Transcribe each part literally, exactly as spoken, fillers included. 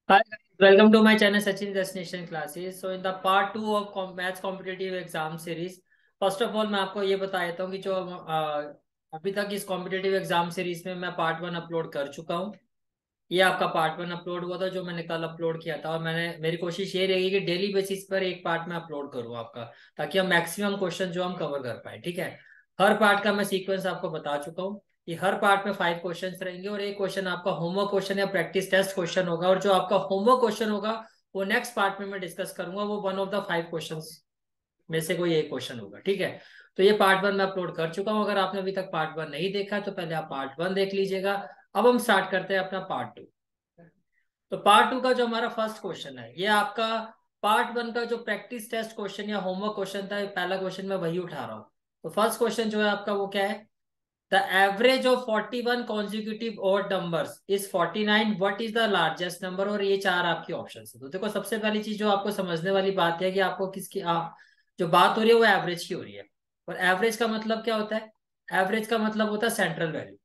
Hi, guys. Welcome to my channel Sachin Destination Classes. So in the part two of com maths competitive exam series, first of all मैं आपको ये बता देता हूँ कि जो अ, अभी तक इस कॉम्पिटिटिव एग्जाम सीरीज में मैं पार्ट वन अपलोड कर चुका हूँ। ये आपका पार्ट वन अपलोड हुआ था जो मैंने कल अपलोड किया था, और मैंने मेरी कोशिश ये रहेगी कि डेली बेसिस पर एक पार्ट में अपलोड करूँ आपका, ताकि हम मैक्सिमम क्वेश्चन जो हम कवर कर पाए। ठीक है। हर पार्ट का मैं सीक्वेंस आपको बता चुका हूँ। ये हर पार्ट में फाइव क्वेश्चंस रहेंगे और एक क्वेश्चन आपका होमवर्क क्वेश्चन या प्रैक्टिस टेस्ट क्वेश्चन होगा, और जो आपका होमवर्क क्वेश्चन होगा वो नेक्स्ट पार्ट में मैं डिस्कस करूंगा। वो one of the five questions में से कोई एक क्वेश्चन होगा। ठीक है। तो ये पार्ट वन मैं अपलोड कर चुका हूँ। अगर आपने अभी तक पार्ट वन नहीं देखा तो पहले आप पार्ट वन देख लीजिएगा। अब हम स्टार्ट करते हैं अपना पार्ट टू। तो पार्ट टू का जो हमारा फर्स्ट क्वेश्चन है, ये आपका पार्ट वन का जो प्रैक्टिस टेस्ट क्वेश्चन या होमवर्क क्वेश्चन था, पहला क्वेश्चन मैं वही उठा रहा हूँ। तो फर्स्ट क्वेश्चन जो है आपका वो क्या है? The average of forty one consecutive odd numbers is forty nine, what is the largest number? और ये चार आपकी ऑप्शन है। तो देखो, सबसे पहली चीज जो आपको समझने वाली बात है कि आपको किसकी आप जो बात हो रही है वो एवरेज की हो रही है। और एवरेज का मतलब क्या होता है? एवरेज का मतलब होता है सेंट्रल वैल्यू।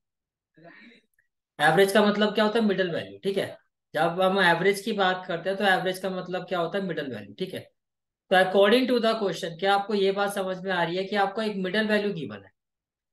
एवरेज का मतलब क्या होता है? Middle value. ठीक है। जब हम एवरेज की बात करते हैं तो एवरेज का मतलब क्या होता है? Middle value. ठीक है। तो अकॉर्डिंग टू द क्वेश्चन, क्या आपको ये बात समझ में आ रही है कि आपको एक मिडल वैल्यू गिवन है?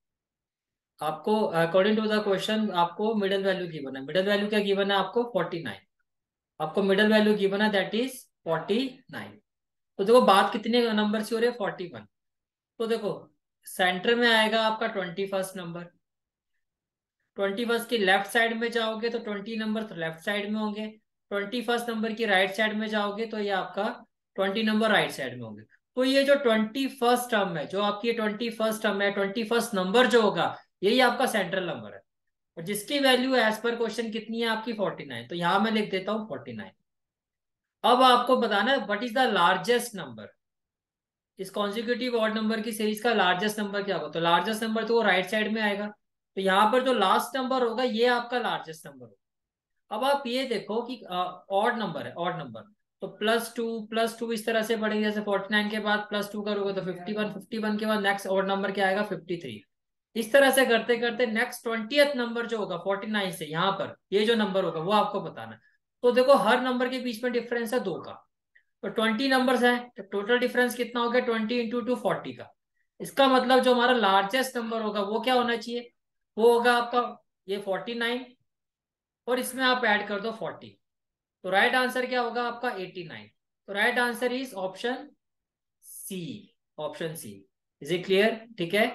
आपको अकॉर्डिंग टू द क्वेश्चन आपको मिडल वैल्यू गिवन है। मिडल वैल्यू क्या गिवन है आपको? Forty nine. आपको मिडल वैल्यू गिवन है, दैट इज फोर्टी नाइन। तो देखो, बात कितने नंबर की हो रही है? Forty one. तो देखो, सेंटर में आएगा आपका twenty first number. Twenty first की लेफ्ट साइड में जाओगे तो ट्वेंटी नंबर तो लेफ्ट साइड में होंगे। ट्वेंटी फर्स्ट नंबर की राइट साइड में जाओगे तो ये आपका ट्वेंटी नंबर राइट साइड में होंगे। तो ये जो ट्वेंटी फर्स्ट टर्म है, जो आपकी ट्वेंटी फर्स्ट टर्म है, ट्वेंटी फर्स्ट नंबर जो होगा, यही आपका सेंट्रल नंबर है। और जिसकी वैल्यू एज पर क्वेश्चन कितनी है आपकी? Forty nine. तो यहां मैं लिख देता हूँ फोर्टी नाइन। अब आपको बताना है what is the largest number. इस कॉन्जिक्यूटिव ऑड नंबर की सीरीज का लार्जेस्ट नंबर क्या होगा? तो लार्जेस्ट नंबर तो वो राइट साइड में आएगा। तो यहाँ पर जो लास्ट नंबर होगा ये आपका लार्जेस्ट नंबर होगा। अब आप ये देखो कि ऑड नंबर है, ऑड नंबर। तो प्लस टू प्लस टू इस तरह से बढ़ेंगे, जैसे फोर्टी नाइन के बाद प्लस टू करोगे तो फिफ्टी वन, फिफ्टी वन के बाद नेक्स्ट ऑड नंबर क्या आएगा? Fifty three. इस तरह से करते करते नेक्स्ट ट्वेंटियथ नंबर जो होगा फोर्टी नाइन से, यहाँ पर ये जो नंबर होगा वो आपको बताना है। तो देखो, हर नंबर के बीच में डिफरेंस है दो का। तो ट्वेंटी नंबर्स है तो टोटल डिफरेंस कितना हो गया? ट्वेंटी इंटू टू फोर्टी का। इसका मतलब जो हमारा लार्जेस्ट नंबर होगा वो क्या होना चाहिए? वो होगा आपका ये फोर्टी नाइन, और इसमें आप ऐड कर दो फोर्टी। तो राइट आंसर क्या होगा आपका? Eighty nine. तो right answer is option C. Option C. Is it clear? ठीक है।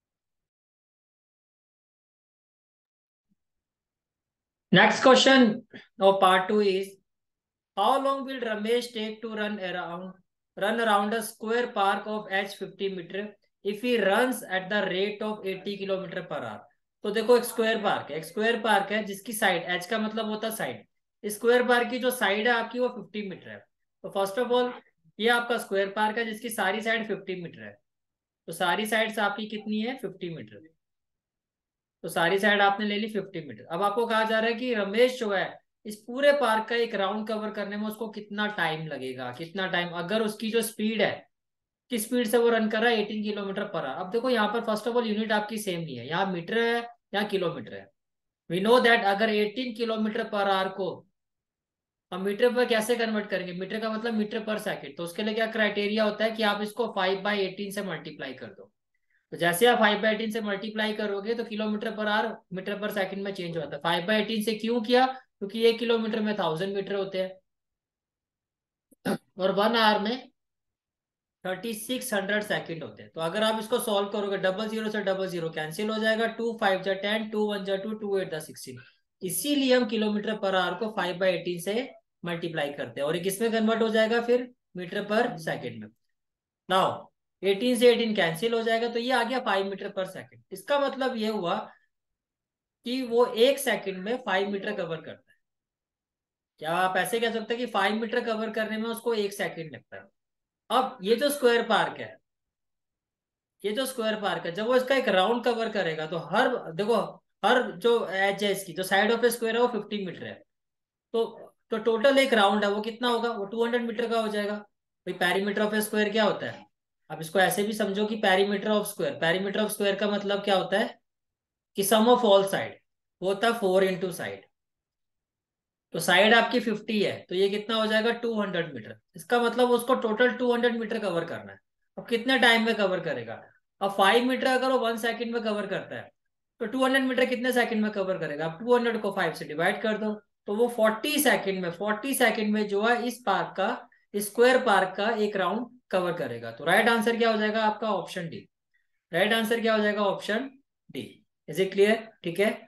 Next question of part two is, how long will Ramesh take to run around run around a square park of H fifty metre if he runs at the rate of eighty kilometre per hour? तो देखो, एक square park है, एक square park है जिसकी side, H का मतलब होता है साइड। स्क्वायर पार्क की जो साइड है आपकी वो फिफ्टी मीटर है। तो फर्स्ट ऑफ ऑल, ये आपका स्क्वायर पार्क है जिसकी सारी साइड फिफ्टी मीटर है। तो सारी साइड्स आपकी कितनी है? Fifty metre. तो सारी साइड आपने ले ली फिफ्टी मीटर। अब आपको कहा जा रहा है कि रमेश जो है, इस पूरे पार्क का एक राउंड कवर करने में उसको कितना टाइम लगेगा, कितना टाइम, अगर उसकी जो स्पीड है, किस स्पीड से वो रन कर रहा है? Eighteen kilometre per hour. अब देखो, यहाँ पर फर्स्ट ऑफ ऑल यूनिट आपकी सेम नहीं है, यहाँ मीटर है, यहाँ किलोमीटर है। वी नो दैट अगर एटीन किलोमीटर पर आवर को हम मीटर पर कैसे कन्वर्ट करेंगे? मीटर का मतलब मीटर पर सेकंड। तो उसके लिए क्या क्राइटेरिया होता है कि आप इसको फाइव बाई एटीन से मल्टीप्लाई कर दो। तो जैसे आप फाइव बाई एटीन से मल्टीप्लाई करोगे तो kilometre per hour metre per second में चेंज होता है। फाइव बाई एटीन से क्यों किया? क्योंकि एक किलोमीटर में थाउजेंड मीटर होते हैं, और वन आवर में थर्टी सिक्स हंड्रेड सेकेंड होते हैं। तो अगर आप इसको सॉल्व करोगे, डबल जीरो से डबल जीरो कैंसिल हो जाएगा, टू फाइव जा टेन, टू वन जा टू, टू एट जा सिक्सटीन। इसीलिए हम किलोमीटर पर आवर को फाइव बाई एटीन से मल्टीप्लाई करते हैं, और ये किसमें कन्वर्ट हो जाएगा फिर? मीटर पर सेकेंड में। नाउ एटीन से एटीन कैंसिल हो जाएगा, तो ये आ गया फाइव मीटर पर सेकेंड। इसका मतलब ये हुआ कि वो एक सेकंड में फाइव मीटर कवर करता है। क्या आप ऐसे कह सकते हैं कि फाइव मीटर कवर करने में उसको एक सेकंड लगता है? अब ये जो स्क्वायर पार्क है, ये जो स्क्वायर पार्क है, जब वो इसका एक राउंड कवर करेगा तो हर, देखो, हर जो एज है इसकी, जो साइड ऑफ ए स्क्वायर है वो फिफ्टी मीटर है। तो तो टोटल एक राउंड है वो कितना होगा? वो टू हंड्रेड मीटर का हो जाएगा। भाई, पेरीमीटर ऑफ ए स्क्वायर क्या होता है? अब इसको ऐसे भी समझो कि perimeter of square, perimeter of square का मतलब क्या होता है? कि सम ऑफ ऑल साइड, वो होता है फोर इंटू साइड। तो साइड आपकी फिफ्टी है, तो ये कितना हो जाएगा टू हंड्रेड मीटर। इसका मतलब उसको total two hundred metre cover करना है। अब कितने टाइम में कवर करेगा? अब फाइव मीटर अगर वो वन सेकंड में कवर करता है, तो टू हंड्रेड मीटर कितने सेकंड में कवर करेगा? आप टू हंड्रेड को फाइव से डिवाइड कर दो, तो वो फोर्टी सेकंड में फोर्टी सेकंड में जो है इस पार्क का, स्क्वायर पार्क का एक राउंड कवर करेगा। तो राइट आंसर क्या हो जाएगा आपका? Option D. राइट आंसर क्या हो जाएगा? Option D. Is it clear? ठीक है।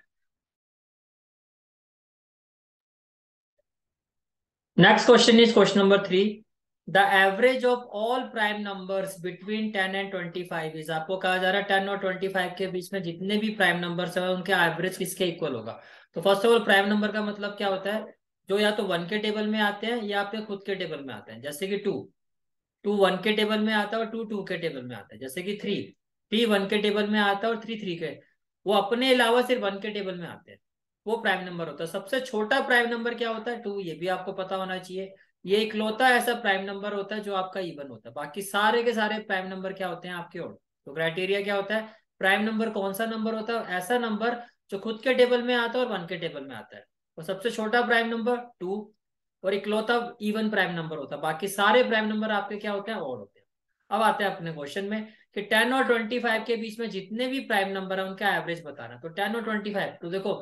Next question is question number three. The average of all prime numbers between ten and twenty five is. आपको कहा जा रहा है टेन और ट्वेंटी फाइव के बीच में जितने भी प्राइम नंबर्स है उनके एवरेज किसके इक्वल होगा। तो first of all prime number का मतलब क्या होता है? जो या तो वन के टेबल में आते हैं या आपके खुद के टेबल में आते हैं। जैसे कि टू, टू वन के टेबल में आता है और टू टू के टेबल में आता है। जैसे कि थ्री, थ्री वन के टेबल में आता है और थ्री थ्री के, वो अपने अलावा सिर्फ वन के टेबल में आते हैं, वो प्राइम नंबर होता है। सबसे छोटा प्राइम नंबर क्या होता है? टू। ये भी आपको पता होना चाहिए। ये इकलौता ऐसा प्राइम नंबर होता है जो आपका इवन होता है। बाकी सारे के सारे प्राइम नंबर क्या होते हैं? आपके ओड। तो क्राइटेरिया क्या होता है? प्राइम नंबर कौन सा नंबर होता है? ऐसा नंबर जो खुद के टेबल में आता है और वन के टेबल में आता है। और सबसे छोटा प्राइम नंबर टू, और इकलौता इवन प्राइम नंबर होता है। बाकी सारे प्राइम नंबर आपके क्या होते हैं? ऑड होते हैं। अब आते हैं अपने क्वेश्चन में कि टेन और ट्वेंटी फाइव के बीच में जितने भी प्राइम नंबर है उनका एवरेज बताना। तो टेन और ट्वेंटी फाइव, तो देखो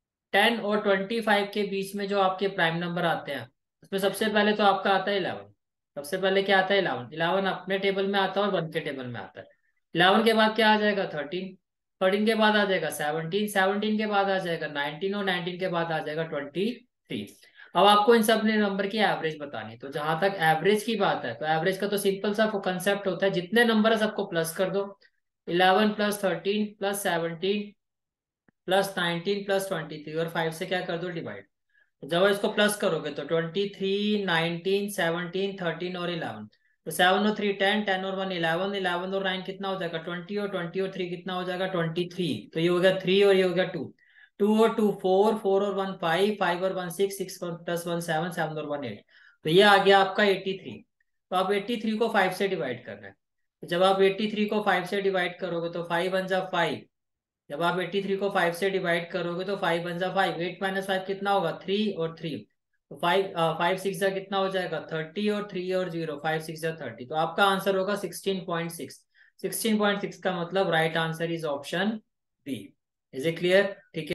टेन और ट्वेंटी फाइव के बीच में जो आपके प्राइम नंबर आते हैं उसमें सबसे पहले तो आपका आता है इलेवन। सबसे पहले क्या आता है? इलेवन। इलेवन अपने टेबल में आता है और वन के टेबल में आता है। इलेवन के बाद क्या आ जाएगा? थर्टीन। थर्टीन के बाद आ जाएगा सेवनटीन। सेवनटीन के बाद आ जाएगा नाइनटीन और नाइनटीन के बाद आ जाएगा ट्वेंटी थ्री। अब आपको इन सब नंबर की एवरेज बतानी है। तो जहां तक एवरेज की बात है, तो एवरेज का तो सिंपल सा कंसेप्ट होता है, जितने नंबर है सबको प्लस कर दो। Eleven plus thirteen plus seventeen plus nineteen plus twenty three, और फाइव से क्या कर दो? डिवाइड। जब इसको प्लस करोगे तो twenty three, nineteen, seventeen, thirteen और इलेवन। तो सेवन और थ्री टेन, टेन और वन इलेवन, इलेवन और नाइन कितना हो जाएगा? ट्वेंटी, और ट्वेंटी और थ्री कितना हो जाएगा? Twenty three. तो ये हो गया थ्री और ये हो गया टू। टू और टू फोर, फोर और वन फाइव, फाइव और one six, six plus one seven, seven और वन एट। तो ये आ गया आपका एट्टी थ्री। तो आप एट्टी थ्री को फाइव से डिवाइड करना है। तो जब आप एट्टी थ्री को फाइव से डिवाइड करोगे तो फाइव वन जा फाइव। जब आप एट्टी थ्री को फाइव से डिवाइड करोगे तो फाइव वन जा फाइव, एट माइनस फाइव कितना होगा? थ्री और थ्री। तो फाइव फाइव सिक्स जा कितना हो जाएगा? थर्टी, और थ्री और जीरो, फाइव सिक्स जा थर्टी। तो आपका आंसर होगा sixteen point six. Sixteen point six का मतलब right answer is option B. Is it clear? ठीक है।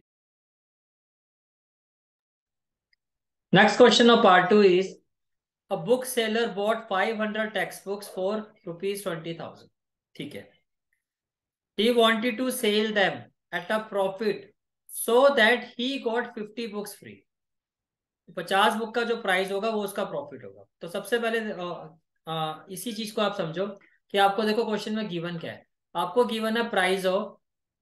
Next question of part two is a book seller bought five hundred text books for rupees twenty thousand. ठीक है। He wanted to sell them at a profit so that he got fifty books free. पचास book का जो price होगा वो उसका profit होगा। तो सबसे पहले आ, आ, इसी चीज को आप समझो कि आपको देखो क्वेश्चन में गिवन क्या है। आपको गिवन है price of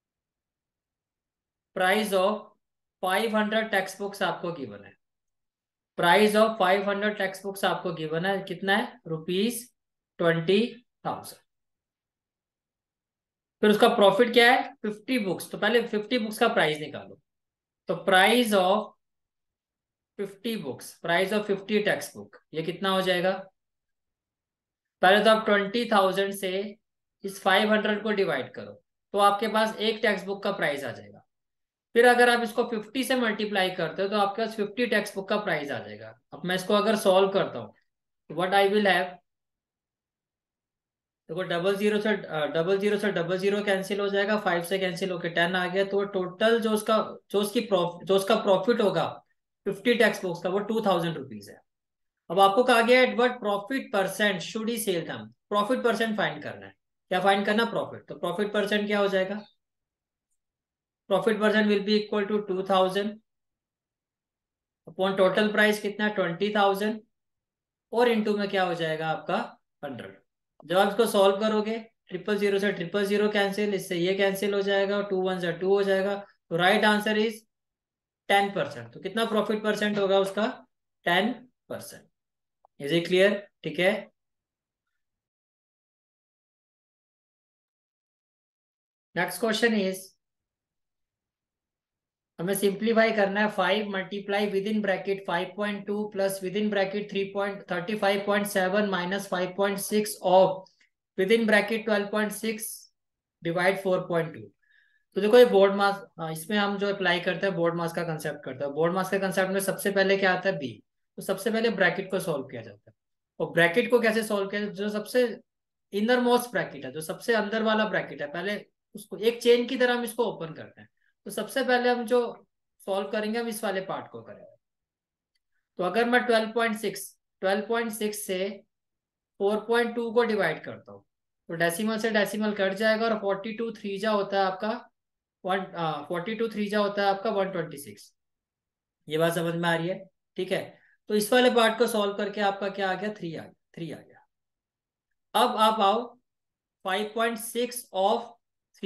price of five hundred text books आपको गिवन है। Price of five hundred text books आपको गिवन है, कितना है? Rupees twenty thousand. फिर उसका प्रॉफिट क्या है? Fifty books. तो पहले फिफ्टी बुक्स का प्राइस निकालो। तो price of fifty books, price of fifty text book, ये कितना हो जाएगा? पहले तो आप ट्वेंटी थाउजेंड से इस फाइव हंड्रेड को डिवाइड करो, तो आपके पास एक टेक्स्ट बुक का प्राइस आ जाएगा। फिर अगर आप इसको फिफ्टी से मल्टीप्लाई करते हो तो आपके पास फिफ्टी टेक्स्ट बुक का प्राइस आ जाएगा। अब मैं इसको अगर सॉल्व करता हूँ, व्हाट आई विल हैव, देखो डबल जीरो से डबल जीरो से डबल जीरो कैंसिल हो जाएगा, फाइव से कैंसिल होकर टेन आ गया। तो टोटल जो उसका जो उसकी प्रॉफिट जो उसका प्रॉफिट होगा फिफ्टी टेक्स्ट बुक्स का, वो टू थाउजेंड रुपीज है। अब आपको कहा गया at what profit percent should he sell them. Profit percent find करना है। क्या फाइंड करना? प्रॉफिट। तो प्रॉफिट परसेंट क्या हो जाएगा? Profit percent will be equal to two thousand upon total price कितना? ट्वेंटी थाउजेंड, और इंटू में क्या हो जाएगा आपका? हंड्रेड। जब आप इसको सॉल्व करोगे, ट्रिपल जीरो से ट्रिपल जीरो कैंसिल, इससे ये कैंसिल हो जाएगा, टू वन से टू हो जाएगा। तो right answer is ten percent. तो कितना प्रॉफिट परसेंट होगा उसका? Ten percent. Is it clear? ठीक है। नेक्स्ट क्वेश्चन इज, हमें सिंप्लीफाई करना है। Five multiply within bracket five point two plus within bracket three point thirty five point seven minus five point six of within bracket twelve point six divide four point two. तो देखो ये board मास, इसमें हम जो apply करते हैं board मास का concept करते हैं। बोर्ड मास के कंसेप्ट में सबसे पहले क्या आता है, बी। तो सबसे पहले ब्रैकेट को सॉल्व किया जाता है। और ब्रैकेट को कैसे सॉल्व किया जाता है, जो सबसे इनर मोस्ट ब्रैकेट है, जो सबसे अंदर वाला ब्रैकेट है, पहले उसको एक चेन की तरह हम इसको ओपन करते हैं। तो सबसे पहले हम जो सॉल्व करेंगे हम इस वाले पार्ट को करेंगे। तो अगर मैं twelve point six twelve point six से फोर पॉइंट टू को डिवाइड करता हूँ, तो डेसिमल से डेसिमल कट जाएगा और फोर्टी टू थ्री जा होता है आपका वन फोर्टी टू थ्री जा होता है आपका वन ट्वेंटी सिक्स। ये बात समझ में आ रही है? ठीक है। तो इस वाले पार्ट को सॉल्व करके आपका क्या आ गया, थ्री आ गया, थ्री आ गया। अब आप आओ five point six of three.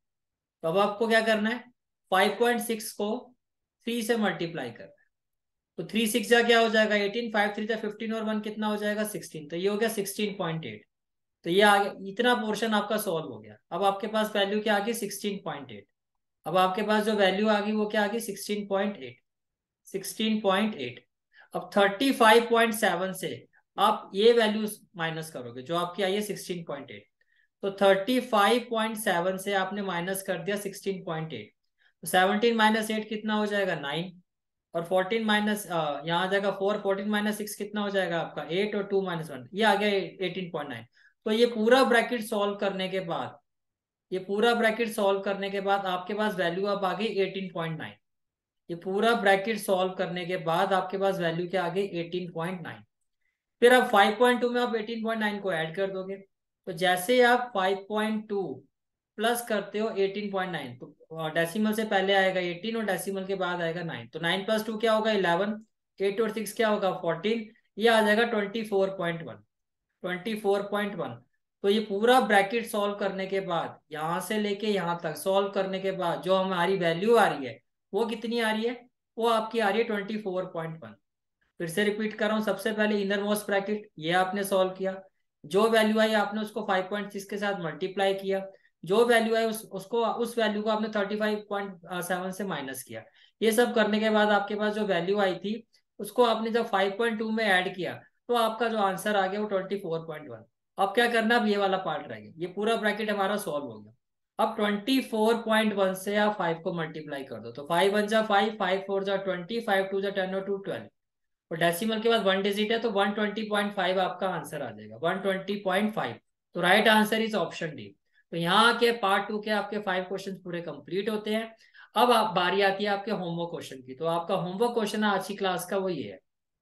तो अब आपको क्या करना है, फाइव पॉइंट सिक्स को थ्री से मल्टीप्लाई करना है। तो थ्री सिक्स जा क्या हो जाएगा एटीन, फाइव थ्री जा फिफ्टीन और वन कितना हो जाएगा सिक्सटीन। तो ये हो गया सिक्सटीन पॉइंट एट। तो ये आ गया, इतना पोर्शन आपका सॉल्व हो गया। अब आपके पास वैल्यू क्या आ गई, सिक्सटीन पॉइंट एट। अब आपके पास जो वैल्यू आ गई वो क्या आ गई, sixteen point eight. Sixteen point eight. अब थर्टी फाइव पॉइंट सेवन से आप ये वैल्यू माइनस करोगे जो आपकी आई है सिक्सटीन पॉइंट एट। तो थर्टी फाइव पॉइंट सेवन से आपने माइनस कर दिया सिक्सटीन पॉइंट एट। तो सेवनटीन माइनस एट कितना हो जाएगा, नाइन। और फोर्टीन माइनस यहाँ आ जाएगा फोर। फोर्टीन माइनस सिक्स कितना हो जाएगा आपका एट, और टू माइनस वन ये आ गया एटीन पॉइंट नाइन। तो ये पूरा ब्रैकेट सॉल्व करने के बाद ये पूरा ब्रैकेट सॉल्व करने के बाद आपके पास वैल्यू अब आ गई एटीन पॉइंट नाइन। ये पूरा ब्रैकेट सॉल्व करने के बाद आपके पास वैल्यू क्या आ गई, एटीन पॉइंट नाइन। फिर अब फाइव पॉइंट टू में आप एटीन पॉइंट नाइन को ऐड कर दोगे। तो जैसे ही आप फाइव पॉइंट टू प्लस करते हो एटीन पॉइंट नाइन, तो डेसिमल से पहले आएगा एटीन और डेसिमल के बाद आएगा नाइन। तो नाइन प्लस टू क्या होगा, इलेवन। एट और सिक्स क्या होगा, फोर्टीन। ये आ जाएगा twenty four point one. Twenty four point one. तो ये पूरा ब्रैकेट सॉल्व करने के बाद, यहां से लेके यहां तक सॉल्व करने के बाद जो हमारी वैल्यू आ रही है वो कितनी आ रही है, वो आपकी आ रही है ट्वेंटी फोर पॉइंट वन। फिर से रिपीट कर रहा हूँ, सबसे पहले इनर मोस्ट ब्रैकेट ये आपने सॉल्व किया। जो वैल्यू आई आपने उसको फाइव पॉइंट सिक्स के साथ मल्टीप्लाई किया। जो वैल्यू आई उस उसको उस वैल्यू को आपने थर्टी फाइव पॉइंट सेवन से माइनस किया। ये सब करने के बाद आपके पास जो वैल्यू आई थी उसको आपने जब फाइव पॉइंट टू में ऐड किया, तो आपका जो आंसर आ गया वो ट्वेंटी फोर पॉइंट वन। अब क्या करना, अब ये वाला पार्ट रह गया। ये पूरा ब्रैकेट हमारा सॉल्व हो गया। अब ट्वेंटी फोर पॉइंट वन से आप फाइव को मल्टीप्लाई कर दो। तो फाइव वन जा फाइव, फाइव फोर जा ट्वेंटी, फाइव टू जा टेन और टू ट्वेल्व। और डेसिमल के बाद वन डिजिट है तो वन ट्वेंटी पॉइंट फाइव आपका आंसर आ जाएगा, वन ट्वेंटी पॉइंट फाइव। तो right answer is option D. तो यहाँ के पार्ट टू के आपके फाइव क्वेश्चन पूरे कंप्लीट होते हैं। अब आप बारी आती है आपके होमवर्क क्वेश्चन की। तो आपका होमवर्क क्वेश्चन है आज की क्लास का, वो ये है।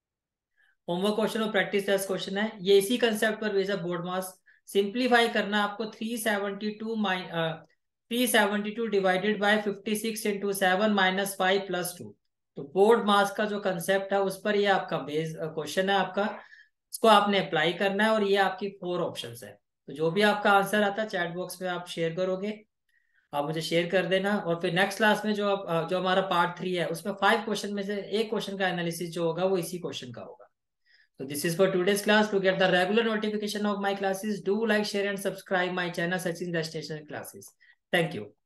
होमवर्क क्वेश्चन और प्रैक्टिस टेस्ट क्वेश्चन है, ये इसी कंसेप्ट पर बेस्ड है, बोर्ड मास। सिंप्लीफाई करना है आपको, three seventy two my three seventy two divided by fifty six into seven minus five plus two. तो बोर्ड मास का जो कंसेप्ट है उस पर ये आपका बेस क्वेश्चन है आपका। इसको आपने अप्लाई करना है और ये आपकी फोर ऑप्शंस है। तो जो भी आपका आंसर आता है चैट बॉक्स में आप शेयर करोगे, आप मुझे शेयर कर देना। और फिर नेक्स्ट क्लास में जो आप जो हमारा पार्ट थ्री है उसमें फाइव क्वेश्चन में से एक क्वेश्चन का एनालिसिस जो होगा वो इसी क्वेश्चन का होगा। So this is for today's class. To get the regular notification of my classes, do like, share and subscribe my channel Sachin Destination Classes. Thank you.